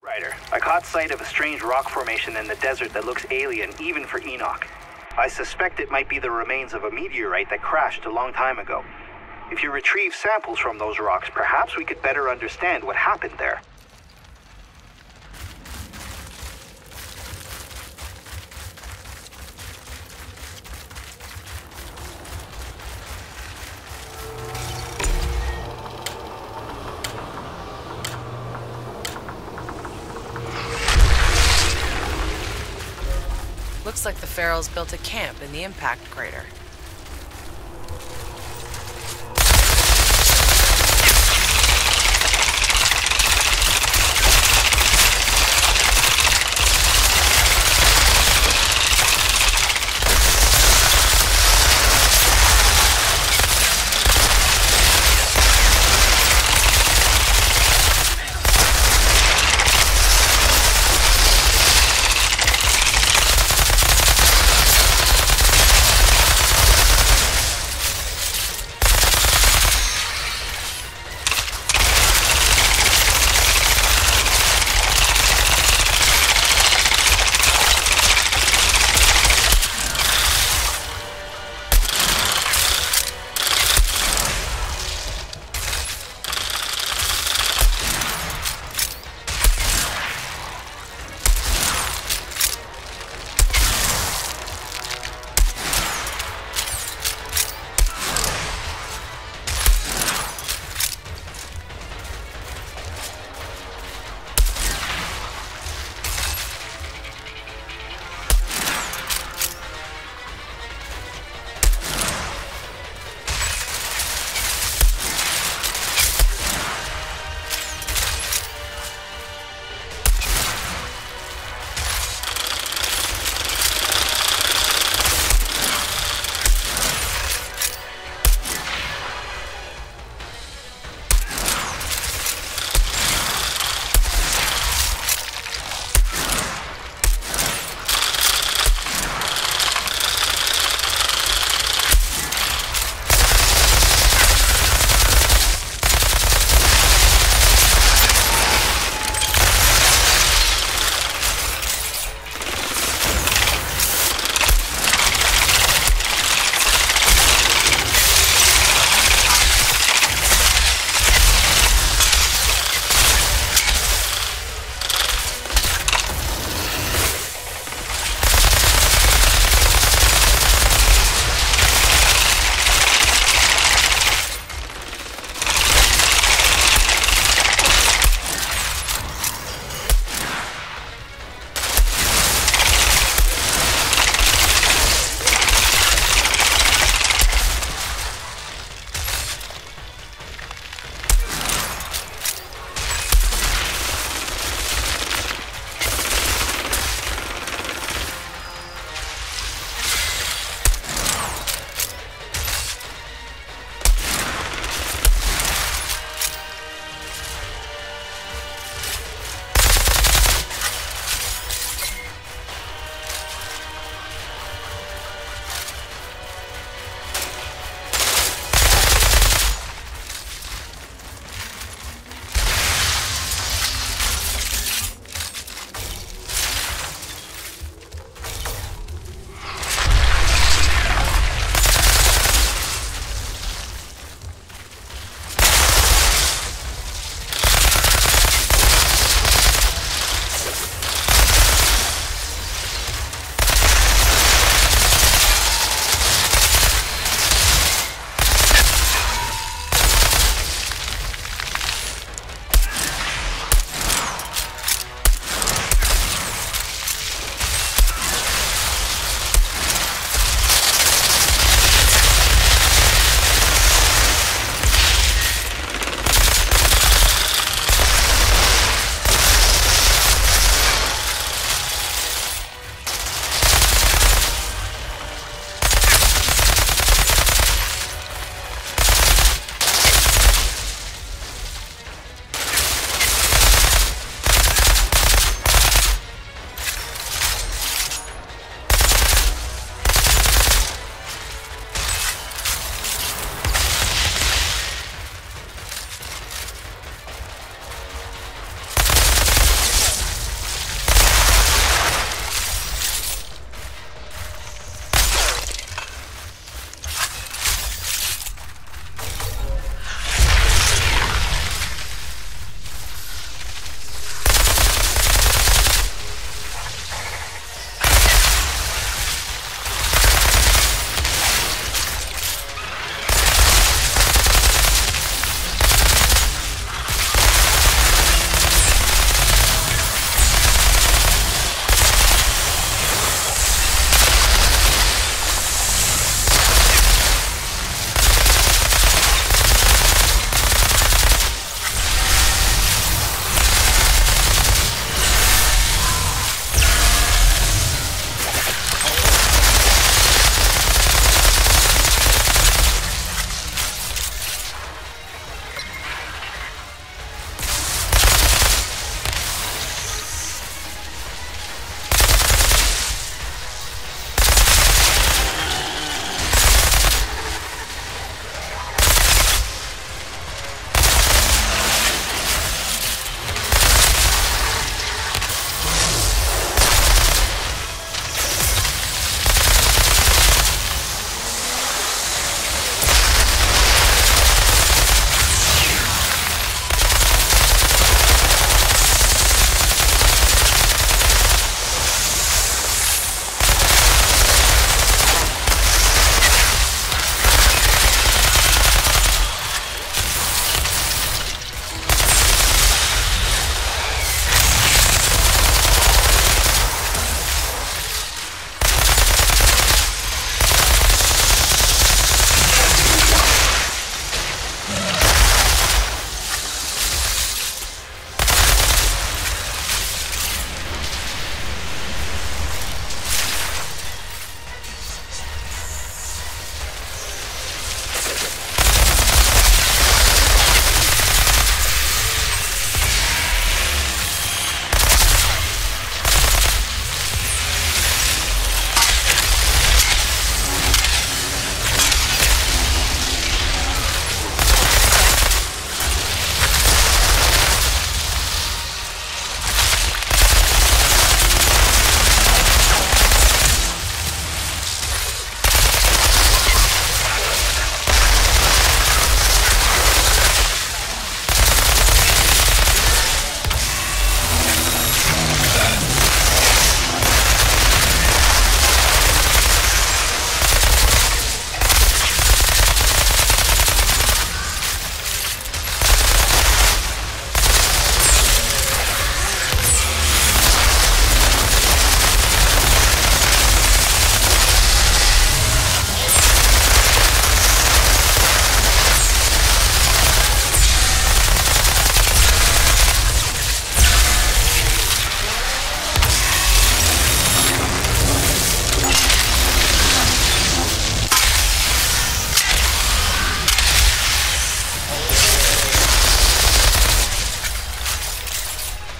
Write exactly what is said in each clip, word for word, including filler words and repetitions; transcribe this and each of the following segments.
Outrider. I caught sight of a strange rock formation in the desert that looks alien even for Enoch. I suspect it might be the remains of a meteorite that crashed a long time ago. If you retrieve samples from those rocks, perhaps we could better understand what happened there. Looks like the Pharaohs built a camp in the impact crater.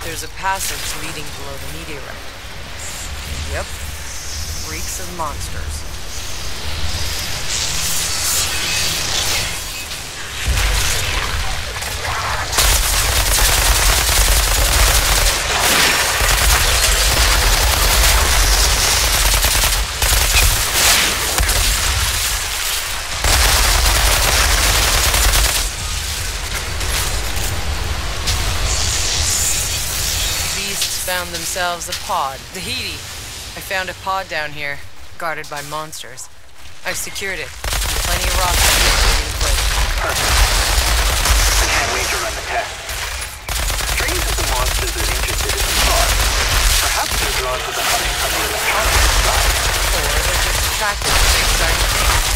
There's a passage leading below the meteorite. Yep. Reeks of monsters. Found themselves a pod. Tahiti! I found a pod down here, guarded by monsters. I've secured it. And plenty of rocks to keep it in place. Perfect. I can't wait to run the test. Strange that the monsters are interested in the pod. Perhaps they're drawn to the humming of the electronics inside. Or they're just attracted to big shiny things.